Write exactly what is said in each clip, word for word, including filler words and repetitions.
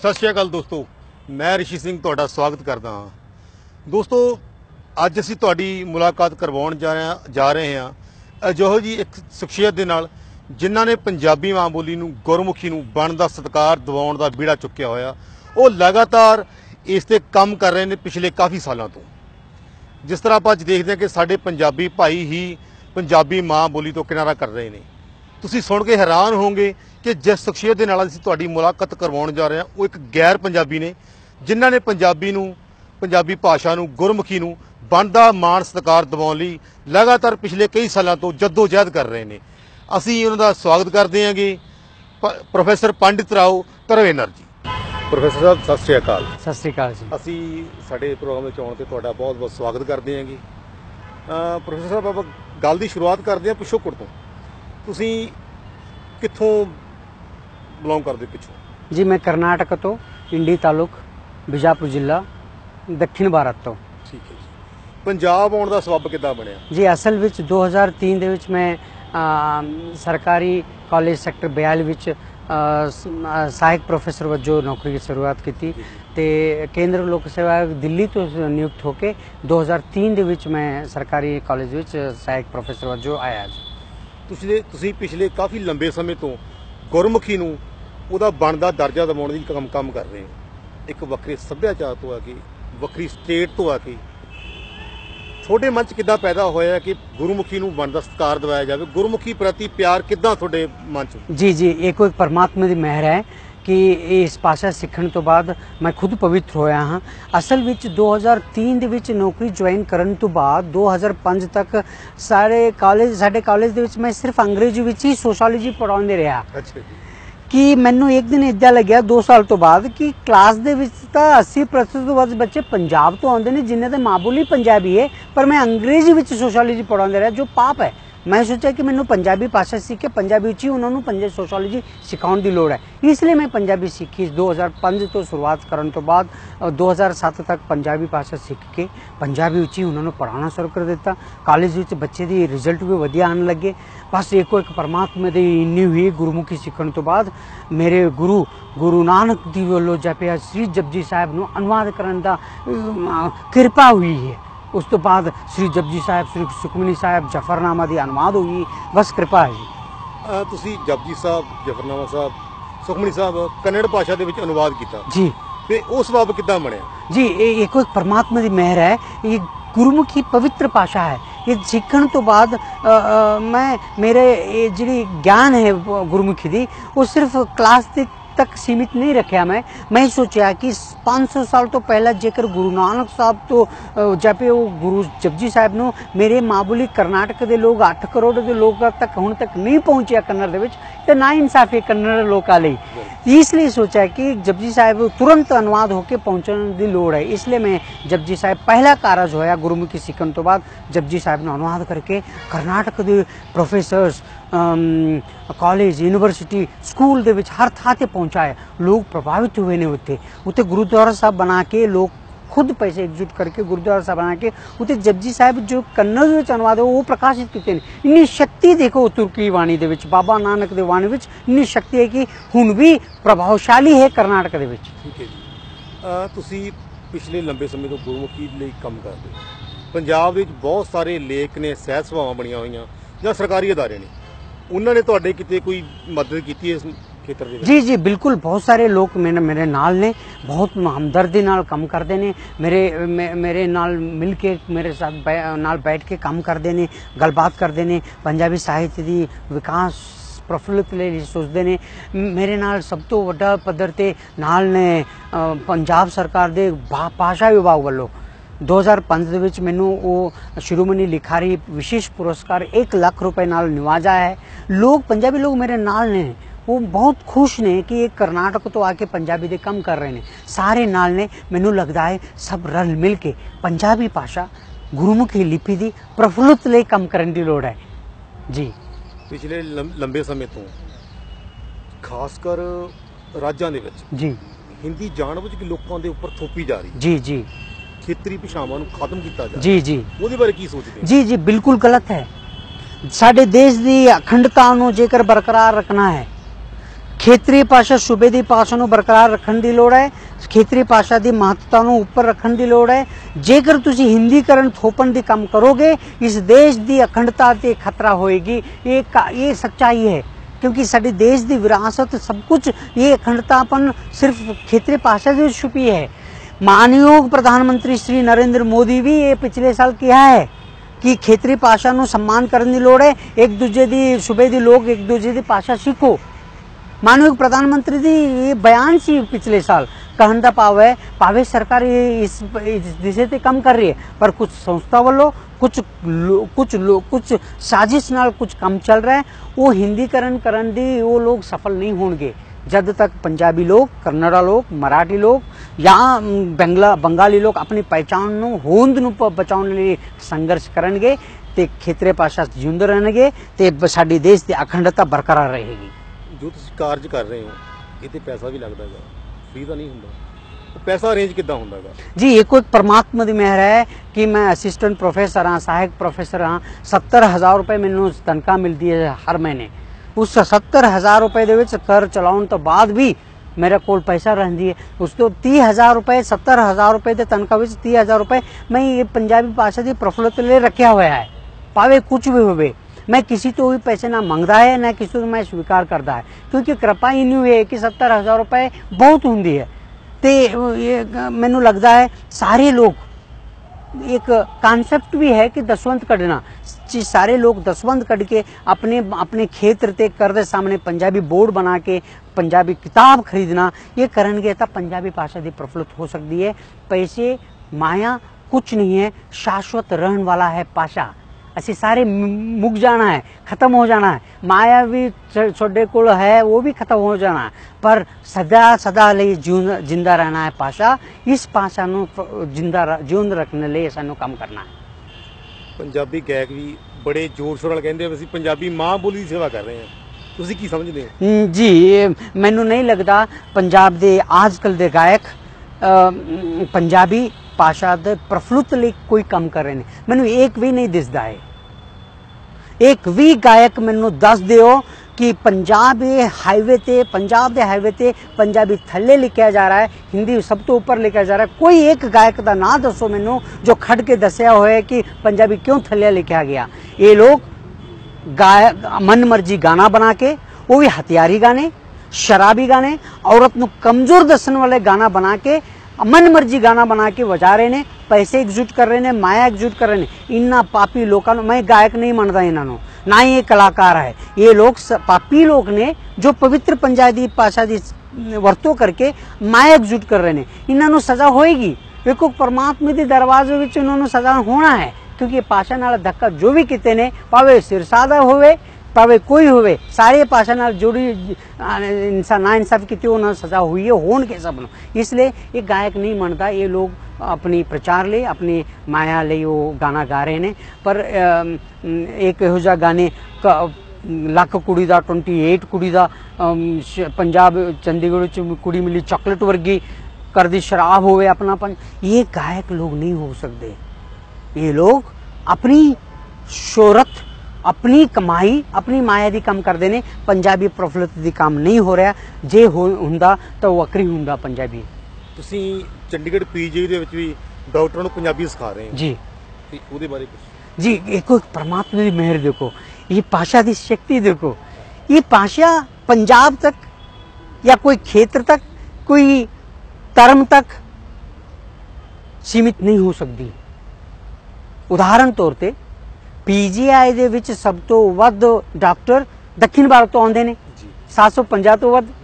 सत श्री अकाल दोस्तों, मैं ऋषि सिंह तुहाडा स्वागत करदा हाँ। दोस्तों, अज असीं तुहाडी मुलाकात करवाउण जा रहे जा रहे हैं अजिहो जी एक शख्सियत दे नाल जिन्हां ने पंजाबी मां बोली नूं गुरमुखी नूं बनदा सत्कार दिवाउण दा बीड़ा चुक्या होया। वो लगातार इस ते काम कर रहे हैं पिछले काफ़ी सालों तो। जिस तरह आप अज देखते हैं कि साडे पंजाबी भाई ही पंजाबी मां बोली तो किनारा कर रहे हैं। तुसीं सुन के हैरान होंगे कि जिस शख्सियत के नाल असीं तुहाडी मुलाकात करवाउण जा रहे हैं वो एक गैर पंजाबी ने जिन्हां ने पंजाबी नूं पंजाबी भाषा नूं गुरमुखी नूं बनदा मान सत्कार दिवाउण लई लगातार पिछले कई सालों तो जद्दोजहद कर रहे हैं। असीं उन्हां दा स्वागत करते हैं कि प्रोफैसर पंडित राव धरवेनर जी। प्रोफैसर साहब सत श्री अकाल। सत श्री अकाल जी। असीं साडे प्रोग्राम विच आउण ते तुहाडा बहुत बहुत स्वागत करते हैं। प्रोफैसर साहब आप गल की शुरुआत करते हैं पिछोकड़ तो। तुसीं कित्थों बिलोंग करते पिछों? जी मैं कर्नाटक तो इंडी तालुक बीजापुर जिला दक्षिण भारत तो। ठीक है जी। पंजाब आउण दा सबब किद्दां बनिया? जी असल विच दो हज़ार तीन दे विच मैं आ, सरकारी कॉलेज सैक्टर बयाली विच सहायक प्रोफैसर वजों नौकरी की शुरुआत की थी। ते केंद्र लोक सेवा दिल्ली तो नियुक्त होके दो हज़ार तीन दे विच मैं सरकारी कॉलेज विच सहायक प्रोफैसर वजों आया जी। तुसीं तुसीं पिछले काफ़ी लंबे समय तो गुरमुखी नूं ਉਹਦਾ ਬਣਦਾ ਦਰਜਾ ਦਿਵਾਉਣ ਦੀ ਕੰਮ ਕੰਮ ਕਰ ਰਹੇ ਹੋ। ਇੱਕ ਵੱਖਰੇ ਸੱਭਿਆਚਾਰ ਤੋਂ ਆ ਕੇ ਵੱਖਰੀ ਸਟੇਟ ਤੋਂ ਆ ਕੇ ਤੁਹਾਡੇ ਮਨ 'ਚ ਕਿੱਦਾਂ ਪੈਦਾ ਹੋਇਆ ਕਿ ਗੁਰਮੁਖੀ ਨੂੰ ਬਣਦਾ ਸਤਿਕਾਰ ਦਿਵਾਇਆ ਜਾਵੇ? ਗੁਰਮੁਖੀ ਪ੍ਰਤੀ ਪਿਆਰ ਕਿੱਦਾਂ ਤੁਹਾਡੇ ਮਨ 'ਚ? जी जी ਇਹ ਕੋਈ परमात्मा ਦੀ ਮਿਹਰ ਹੈ कि इस भाषा सीखण तो बाद मैं खुद पवित्र होया हाँ। असल विच दो हज़ार तीन दे विच नौकरी ज्वाइन करन तो बाद दो हज़ार पाँच तक सारे कॉलेज साडे कॉलेज दे विच मैं सिर्फ अंग्रेजी विच ही सोशियोलॉजी पढ़ाउंदे रहा। अच्छा जी। कि मैनू एक दिन इदा लग्या दो साल तो बाद कि क्लास दे विच तां अस्सी प्रतिशत तो बाद बच्चे पंजाब तो आउंदे ने जिन्हां दी मां बोली पंजाबी है, पर मैं अंग्रेजी विच सोशियोलॉजी पढ़ाउंदे रहा जो पाप है। मैं सोचा कि मैनू पंजाबी भाषा सीख के पंजाबी उची उन्होंने पंजाबी सोशियोलॉजी सिखाने की लोड़ है, इसलिए मैं पंजाबी सीखी। दो हज़ार पाँच तो शुरुआत करने तो बाद दो हज़ार सात तक पंजाबी भाषा सीख के पंजाबी उची उन्होंने पढ़ाना शुरू कर दिता। कॉलेज में बच्चे की रिजल्ट भी वधिया आने लगे। बस एको एक परमात्मा की इन्नी हुई गुरमुखी सीखने तो बाद मेरे गुरु गुरु नानक जी वालों जपिया श्री जपजी साहब नूं अनुवाद करने का कृपा हुई है। उस तो बाद श्री जपजी साहब श्री सुखमनी साहब जफरनामा की अनुवाद हुई। बस कृपा है जी। तुसी जपजी साहब जफरनामा साहब सुखमनी साहब कन्नड़ भाषा दे विच अनुवाद किया जी, ते उस सबब किद्दां बनिया? जी ये कोई परमात्मा की मेहर है। ये गुरमुखी पवित्र भाषा है। ये सीखने तो बाद आ, आ, मैं मेरे ये जी ज्ञान है गुरमुखी दी वो सिर्फ क्लास तक सीमित नहीं रखा। मैं मैं सोचा कि पाँच सौ साल तो पहला जेकर गुरु नानक साहब तो जपे वो गुरु जपजी साहब नूं मेरे माँ बोली कर्नाटक के लोग अठ करोड़ के लोग तक हुण तक नहीं पहुंचे कन्नड़ दे विच, ते ना इंसाफी कन्नड़ लोकां लई। इसलिए सोचा कि जपजी साहब तुरंत अनुवाद होकर पहुंचने की लोड़ है। इसलिए मैं जपजी साहब पहला कारज होया गुरुमुखी सीखने तो बाद जपजी साहब ने अनुवाद करके कर्नाटक के प्रोफेसर्स कॉलेज यूनिवर्सिटी स्कूल दे विच हर थां ते पहुंचाए। लोग प्रभावित हुए ने। उत्ते उत्ते गुरुद्वारा साहब बना के लोग खुद पैसे एकजुट करके गुरुद्वारा साहब बना के उत्ते जपजी साहब जो कन्नड़ विच अनुवाद है वो प्रकाशित किए। इन्नी शक्ति देखो तुर्की वाणी दे विच बाबा नानक दे वाणी विच इन्नी शक्ति है कि हुण भी प्रभावशाली है कर्नाटक दे विच। ठीक है जी। तुसी पिछले लंबे समय तो गुरमुखी लई काम करदे हो। पंजाब विच बहुत सारे लेख ने सਹਿਤ ਸਭਾਵਾਂ ਬਣੀਆਂ ਹੋਈਆਂ ਜਾਂ सरकारी अदारे ने, उन्होंने तुहाडे किते कोई मदद की इस खेतर दे विच? जी जी बिल्कुल। बहुत सारे लोग मेरे मेरे नाल ने बहुत हमदर्दी नाल काम करते ने। मेरे मे, मेरे नाल मिल के मेरे साथ बै, नाल बैठ के काम करते ने, गलबात करते ने, पंजाबी साहित्य की विकास प्रफुल्लित ਲਈ सोचते ने। मेरे नाल सब तो वड्डा पद्धर ते नाल ने पंजाब सरकार दे भाषा विभाग वालों दो हज़ार पाँच ਦੇ ਵਿੱਚ ਮੈਨੂੰ ਉਹ ਸ਼੍ਰੋਮਣੀ ਲਿਖਾਰੀ विशेष पुरस्कार एक लाख रुपए नाल निवाजा है। लोग पंजाबी लोग मेरे नाल ने वो बहुत खुश ने कि ये कर्नाटक तो आके पंजाबी दे काम कर रहे हैं। सारे नाल ने मैनू लगता है सब रल मिल के पंजाबी भाषा गुरुमुखी लिपि दी प्रफुल्लित ਲਈ काम करने की लोड़ है जी। पिछले लंबे समय तो खासकर राज्यों ਦੇ ਵਿੱਚ जी हिंदी ਜਾਣਬੁੱਝ ਕੇ ਲੋਕਾਂ ਦੇ ਉੱਪਰ ਥੋਪੀ ਜਾ ਰਹੀ जी जी ਖੇਤਰੀ ਭਾਸ਼ਾਵਾਂ ਨੂੰ ਖਤਮ ਕੀਤਾ ਜਾ जी जी ਉਹਦੇ ਬਾਰੇ ਕੀ ਸੋਚਦੇ ਹੋ? जी जी बिल्कुल गलत है। साडे देश की अखंडता नूं जेकर बरकरार रखना है ਖੇਤਰੀ ਭਾਸ਼ਾ ਸੂਬੇ ਦੀ ਭਾਸ਼ਾ ਨੂੰ ਬਰਕਰਾਰ ਰੱਖਣ ਦੀ ਲੋੜ ਹੈ। ਖੇਤਰੀ ਭਾਸ਼ਾ ਦੀ ਮਹੱਤਤਾ ਨੂੰ ਉੱਪਰ ਰੱਖਣ ਦੀ ਲੋੜ ਹੈ। ਜੇਕਰ ਤੁਸੀਂ ਹਿੰਦੀਕਰਨ ਥੋਪਣ ਦੀ ਕੰਮ ਕਰੋਗੇ, ਇਸ ਦੇਸ਼ ਦੀ ਅਖੰਡਤਾ ਤੇ ਖਤਰਾ ਹੋਏਗੀ। ਇਹ ਇਹ ਸੱਚਾਈ ਹੈ, क्योंकि साडे देश की विरासत सब कुछ ये अखंडतापन सिर्फ क्षेत्रीय भाषा से छुपी है। मानयोग प्रधानमंत्री श्री नरेंद्र मोदी भी ये पिछले साल किया है कि क्षेत्रीय भाषा ਨੂੰ सम्मान ਕਰਨ ਦੀ ਲੋੜ ਹੈ। एक दूजे ਦੀ सूबे ਦੇ लोग एक दूजे ਦੀ भाषा सीखो। मानयोग प्रधानमंत्री दी ये बयान सी पिछले साल। कहन दा भाव है भावे सरकार इस दिशा ते काम कर रही है, पर कुछ संस्था वालों कुछ लो, कुछ लो, कुछ साजिश नाल कुछ काम चल रहा है। वो हिंदीकरण करन दी वो लोग सफल नहीं होंगे जब तक पंजाबी लोग, कन्नड़ा लोग, मराठी लोग या बंगला बंगाली लोग अपनी पहचान नूं होंद नूं बचाउण लई संघर्ष करनगे ते खेतरी भाषा जिंदा रहणगे ते साडी देश दी अखंडता बरकरार रहेगी। जो तुसीं कार्ज कर रहे हो इते पैसा भी लगदा है, फ्री तो नहीं हुंदा। पैसा अरेंज किद्दां हुंदा है? जी ये कोई परमात्मा दी मेहर है कि मैं असिस्टेंट प्रोफेसर हाँ, सहायक प्रोफेसर हाँ। सत्तर हज़ार रुपए मैनूं तनख्वाह मिलती है हर महीने। उस सत्तर हज़ार रुपए दे विच कर चलाउण तो बाद भी मेरे कोल पैसा रहिंदी है। उस तो तीह हज़ार रुपए सत्तर हज़ार रुपए दे तनख्वाह विच तीह हज़ार रुपए मैं ये पंजाबी भाषा की प्रफुल्लत ले रखा होया है। भावे कुछ भी होवे, मैं किसी तो भी पैसे ना मंगदा है ना किसी तो मैं स्वीकार करता है, क्योंकि कृपा ही नहीं है कि सत्तर हज़ार रुपए बहुत होंदी है। ते ये मैनू लगता है सारे लोग, एक कॉन्सेप्ट भी है कि दसवंत कढ़ना, सारे लोग दसवंत कढ़ के अपने अपने क्षेत्र ते कर दे सामने पंजाबी बोर्ड बना के पंजाबी किताब खरीदना, ये करेंगे तो पंजाबी भाषा की प्रफुल्लित हो सकती है। पैसे माया कुछ नहीं है, शाश्वत रहने वाला है भाषा। असी सारे मुक जाना है, खत्म हो जाना है। माया भी छोटे कोल है, वो भी खत्म हो जाना है, पर सदा सदा लिए जिंदा रहना है भाषा। इस भाषा नूं जिंदा जीवंत रखने लिए सानू काम करना है। पंजाबी गायक भी बड़े जोर शोर नाल कहंदे असीं पंजाबी मां बोली दी सेवा कर रहे हैं, तुसीं की समझदे हो? जी मैनू नहीं लगता पंजाब दे आजकल दे गायक पंजाबी भाषा दे प्रफुल्लत लई कोई काम कर रहे हैं। मैनू एक भी नहीं दिसदा है। एक भी गायक मैनू दस दिओ कि पंजाब हाईवे ते पंजाब दे हाईवे ते पंजाबी थल्ले लिखा जा रहा है, हिंदी सब तो ऊपर लिखा जा रहा है। कोई एक गायक का ना दसो मैनू जो खड़ के दसिया होए कि पंजाबी क्यों थल्ले लिखा गया। ये लोग गायक मन मर्जी गाना बना के, वो भी हथियारी गाने, शराबी गाने, औरत नू कमजोर दसन वाले गाना बना के, मन मर्जी गाना बना के बजा रहे ने, पैसे एकजुट कर रहे ने, माया एकजुट कर रहे ने। इन्ना पापी लोगों, मैं गायक नहीं मानता इन्हों, ना ही ये कलाकार है। ये लोग पापी लोग ने जो पवित्र पंजाबी भाषा की वरतों करके माया एकजुट कर रहे ने। इन्हों सजा होएगी, देखो परमात्मा के दरवाजे में इन्होंने सजा होना है, क्योंकि भाषा नाल धक्का जो भी किते ने, भावे सिरसादा होवे भावे कोई होवे, सारे भाषा नाल जुड़ी इंसान ना इंसाफ की उन्होंने सजा हुई है होन के सब। इसलिए ये गायक नहीं मानता, ये लोग अपनी प्रचार ले अपनी माया ले वो गाना गा रहे हैं। पर एक इहो जिहा गाने लख कुड़ी दा ट्वेंटी एट कुड़ी दा पंजाब चंडीगढ़ च कुड़ी मिली चॉकलेट वर्गी कर दी शराब होवे अपनापन, ये गायक लोग नहीं हो सकते। ये लोग अपनी शोहरत, अपनी कमाई, अपनी माया दी काम करते हैं। पंजाबी प्रफुल्लत दी काम नहीं हो रहा। जे हुंदा तो वक्री हुंदा पंजाबी। तुसीं चंडीगढ़ पीजी दे विच भी डॉक्टरां नूं पंजाबी सिखा रहे हैं जी, ਉਹਦੇ बारे कुछ? जी एक परमात्मा की मेहर देखो, ये भाषा की शक्ति देखो। ये भाषा पंजाब तक या कोई क्षेत्र तक, कोई धर्म तक सीमित नहीं हो सकती। उदाहरण तौर पर पीजीआई दे विच सब तो वध डॉक्टर दक्षिण भारत तो आउंदे ने, सात सौ पचास तो वध।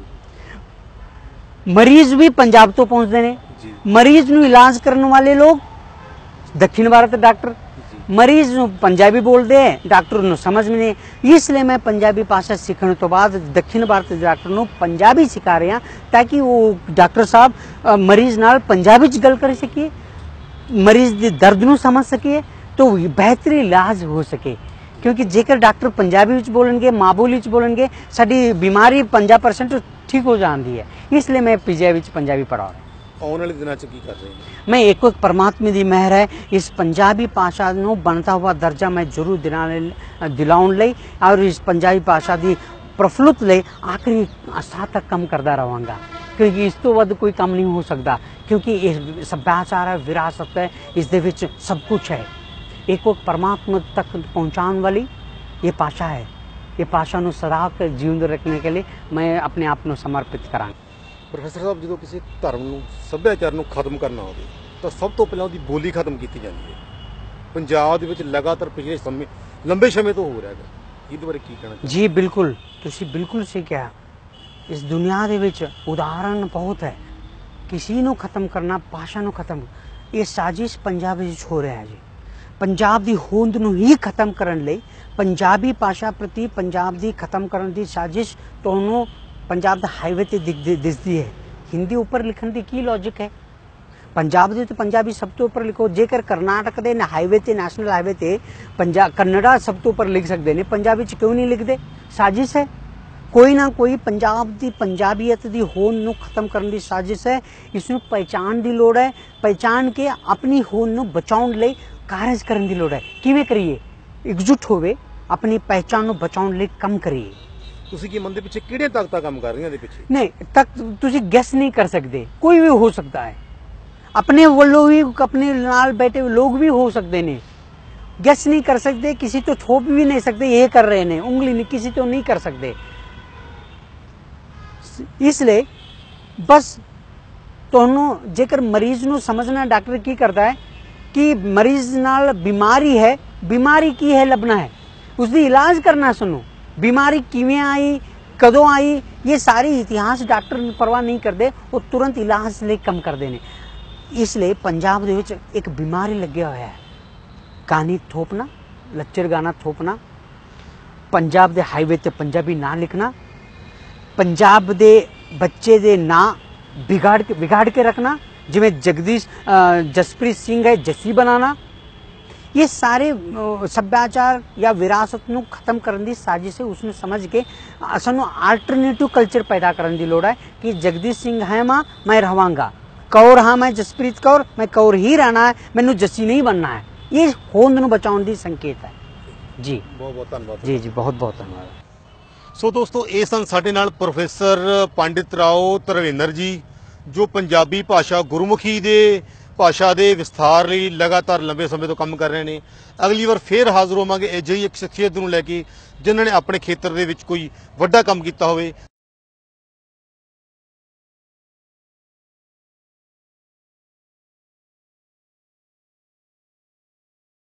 मरीज भी पंजाब तो पहुंचते ने। मरीज नूं इलाज करने वाले लोग दक्षिण भारत डॉक्टर, मरीज नूं पंजाबी बोलते हैं, डॉक्टर नूं समझ में नहीं। इसलिए मैं पंजाबी भाषा सीखने तो बाद दक्षिण भारत के डॉक्टर नूं पंजाबी सिखा रहे हैं, ताकि वो डॉक्टर साहब मरीज नाल पंजाबी च गल कर सके, मरीज दे दर्द नूं समझ सके, तो बेहतर इलाज हो सके। क्योंकि जेकर डॉक्टर पंजाबी विच बोलेंगे, माँ बोली च बोलेंगे, साडी बीमारी पंजाह परसेंट ठीक हो जाती है। इसलिए मैं पीजीआई विच पंजाबी पढ़ा रहा हूं। आने वाले दिनों च की कर रहे हैं? मैं एक एक परमात्मा की मेहर है, इस पंजाबी भाषा नूं बनता हुआ दर्जा मैं जरूर दिलाउण लई और इस पंजाबी भाषा की प्रफुल्लित ले आखिरी साह तक काम करता रहांगा, क्योंकि इस तो वध कोई काम नहीं हो सकता, क्योंकि ये सभ्याचार है, विरासत है, इस दे विच सब कुछ है। एक वो परमात्मा तक पहुँचाने वाली ये भाषा है। ये भाषा ਨੂੰ सदा के जीवन रखने के लिए मैं अपने आप ਨੂੰ समर्पित करांगा। ਪ੍ਰੋਫੈਸਰ ਸਾਹਿਬ, ਜਦੋਂ ਕਿਸੇ ਧਰਮ ਨੂੰ ਸੱਭਿਆਚਾਰ ਨੂੰ ਖਤਮ ਕਰਨਾ ਹੋਵੇ ਤਾਂ ਸਭ ਤੋਂ ਪਹਿਲਾਂ ਉਹਦੀ ਬੋਲੀ ਖਤਮ ਕੀਤੀ ਜਾਂਦੀ ਹੈ। ਪੰਜਾਬ ਦੇ ਵਿੱਚ ਲਗਾਤਾਰ ਪਿਛਲੇ ਸਮੇਂ ਲੰਬੇ ਸਮੇਂ ਤੋਂ ਹੋ ਰਿਹਾ ਹੈ, ਇਹਦੇ ਬਾਰੇ ਕੀ ਕਹਿਣਾ ਚਾਹੁੰਦੇ? ਜੀ ਬਿਲਕੁਲ, ਤੁਸੀਂ ਬਿਲਕੁਲ ਸਹੀ ਕਿਹਾ। ਇਸ ਦੁਨੀਆ ਦੇ ਵਿੱਚ ਉਦਾਹਰਣ ਬਹੁਤ ਹੈ। ਕਿਸੇ ਨੂੰ ਖਤਮ ਕਰਨਾ, ਭਾਸ਼ਾ ਨੂੰ ਖਤਮ, ਇਹ ਸਾਜ਼ਿਸ਼ ਪੰਜਾਬ ਵਿੱਚ ਹੋ ਰਿਹਾ ਹੈ ਜੀ। ਪੰਜਾਬ ਦੀ ਹੋਂਦ ਨੂੰ ਹੀ ਖਤਮ ਕਰਨ ਲਈ, ਪੰਜਾਬੀ ਭਾਸ਼ਾ ਪ੍ਰਤੀ ਪੰਜਾਬ ਦੀ ਖਤਮ ਕਰਨ ਦੀ ਸਾਜ਼ਿਸ਼ ਤੁਹਾਨੂੰ ਪੰਜਾਬ ਦਾ ਹਾਈਵੇ ਤੇ ਦਿਸਦੀ ਹੈ। ਹਿੰਦੀ ਉੱਪਰ ਲਿਖਣ ਦੀ ਕੀ ਲੌਜਿਕ ਹੈ? ਪੰਜਾਬ ਦੇ ਤੇ ਪੰਜਾਬੀ ਸਭ ਤੋਂ ਉੱਪਰ ਲਿਖੋ। ਜੇਕਰ ਕਰਨਾਟਕ ਦੇ ਹਾਈਵੇ ਤੇ, ਨੈਸ਼ਨਲ ਹਾਈਵੇ ਤੇ ਪੰਜਾਬ ਕੰਨੜਾ ਸਭ ਤੋਂ ਉੱਪਰ ਲਿਖ ਸਕਦੇ ਨੇ, ਪੰਜਾਬੀ ਚ ਕਿਉਂ ਨਹੀਂ ਲਿਖਦੇ? ਸਾਜ਼ਿਸ਼ ਹੈ। ਕੋਈ ਨਾ ਕੋਈ ਪੰਜਾਬ ਦੀ ਪੰਜਾਬੀਅਤ ਦੀ ਹੋਂਦ ਨੂੰ ਖਤਮ ਕਰਨ ਦੀ ਸਾਜ਼ਿਸ਼ ਹੈ। ਇਸ ਨੂੰ ਪਹਿਚਾਣ ਦੀ ਲੋੜ ਹੈ। ਪਹਿਚਾਣ ਕੇ ਆਪਣੀ ਹੋਂਦ ਨੂੰ ਬਚਾਉਣ ਲਈ ਕਾਰਜ ਕਰਨ ਦੀ ਲੋੜ ਹੈ। ਕਿਵੇਂ ਕਰੀਏ? ਇਕਜੁੱਟ ਹੋਵੇ, ਆਪਣੀ ਪਹਿਚਾਣ ਨੂੰ ਬਚਾਉਣ ਲਈ ਕੰਮ ਕਰੀਏ। ਤੁਸੀਂ ਕੀ ਮੰਨਦੇ ਪਿੱਛੇ ਕਿਹੜੀਆਂ ਤਾਕਤਾਂ ਕੰਮ ਕਰ ਰਹੀਆਂ ਇਹਦੇ ਪਿੱਛੇ? ਨਹੀਂ, ਤੱਕ ਤੁਸੀਂ ਗੈਸ ਨਹੀਂ ਕਰ ਸਕਦੇ। ਕੋਈ ਵੀ ਹੋ ਸਕਦਾ ਹੈ। अपने ਵੱਲੋਂ भी अपने नाल बैठे लोग भी हो सकते ने। गैस नहीं कर सकते, किसी तो थोप भी नहीं सकते ये कर रहे ने, उंगली नहीं किसी तो नहीं कर सकते। इसलिए बस ਤੁਹਾਨੂੰ जेकर मरीज ਨੂੰ समझना, डॉक्टर की करता है कि मरीज नाल बीमारी है, बीमारी की है लभना है, उसकी इलाज करना। सुनो, बीमारी किवें आई, कदों आई, ये सारी इतिहास डॉक्टर परवाह नहीं करते, वो तुरंत इलाज ले कम करते हैं। इसलिए पंजाब ਦੇ ਵਿੱਚ ਇੱਕ ਬਿਮਾਰੀ ਲੱਗਿਆ ਹੋਇਆ ਹੈ, ਗਾਣੀ ਥੋਪਣਾ, ਲੱਚਰ ਗਾਣਾ ਥੋਪਣਾ, ਪੰਜਾਬ ਦੇ ਹਾਈਵੇ ਤੇ ਪੰਜਾਬੀ ਨਾਂ ਲਿਖਣਾ, ਪੰਜਾਬ ਦੇ ਬੱਚੇ ਦੇ ਨਾਂ ਵਿਗਾੜ ਕੇ ਵਿਗਾੜ ਕੇ ਰੱਖਣਾ, ਜਿਵੇਂ ਜਗਦੀਸ਼ ਜਸਪ੍ਰੀਤ ਸਿੰਘ ਹੈ ਜੱਸੀ ਬਣਾਣਾ। ये सारे सभ्याचार या विरासत ਨੂੰ ਖਤਮ ਕਰਨ ਦੀ ਸਾਜ਼ਿਸ਼ ਹੈ। ਉਸ ਨੂੰ ਸਮਝ ਕੇ ਸਾਨੂੰ ਆਲਟਰਨੇਟਿਵ ਕਲਚਰ ਪੈਦਾ ਕਰਨ ਦੀ ਲੋੜ ਹੈ ਕਿ ਜਗਦੀਸ਼ ਸਿੰਘ ਹੈ ਮਾਂ, ਮੈਂ ਰਹਾਂਗਾ, कौर हाँ मैं जसप्रीत कौर, मैं कौर ही रहना है, मैनू जस्सी नहीं बनना है। ये होंद ਨੂੰ ਬਚਾਉਣ ਦੀ ਸੰਕੇਤ ਹੈ ਜੀ। ਬਹੁਤ ਬਹੁਤ ਧੰਨਵਾਦ ਜੀ ਜੀ, ਬਹੁਤ ਬਹੁਤ ਧੰਨਵਾਦ। ਸੋ ਦੋਸਤੋ, ਇਹ ਸਨ ਸਾਡੇ ਨਾਲ ਪ੍ਰੋਫੈਸਰ ਪੰਡਿਤ ਰਾਓ ਧਰਵੇਨਰ ਜੀ, ਜੋ ਪੰਜਾਬੀ ਭਾਸ਼ਾ ਗੁਰਮੁਖੀ ਦੇ ਭਾਸ਼ਾ ਦੇ ਵਿਸਥਾਰ ਲਈ ਲਗਾਤਾਰ ਲੰਬੇ ਸਮੇਂ ਤੋਂ ਕੰਮ ਕਰ ਰਹੇ ਨੇ। ਅਗਲੀ ਵਾਰ ਫੇਰ ਹਾਜ਼ਰ ਹੋਵਾਂਗੇ ਅਜਿਹੀ ਇੱਕ ਸ਼ਖਸੀਅਤ ਨੂੰ ਲੈ ਕੇ ਜਿਨ੍ਹਾਂ ਨੇ ਆਪਣੇ ਖੇਤਰ ਦੇ ਵਿੱਚ ਕੋਈ ਵੱਡਾ ਕੰਮ ਕੀਤਾ ਹੋਵੇ।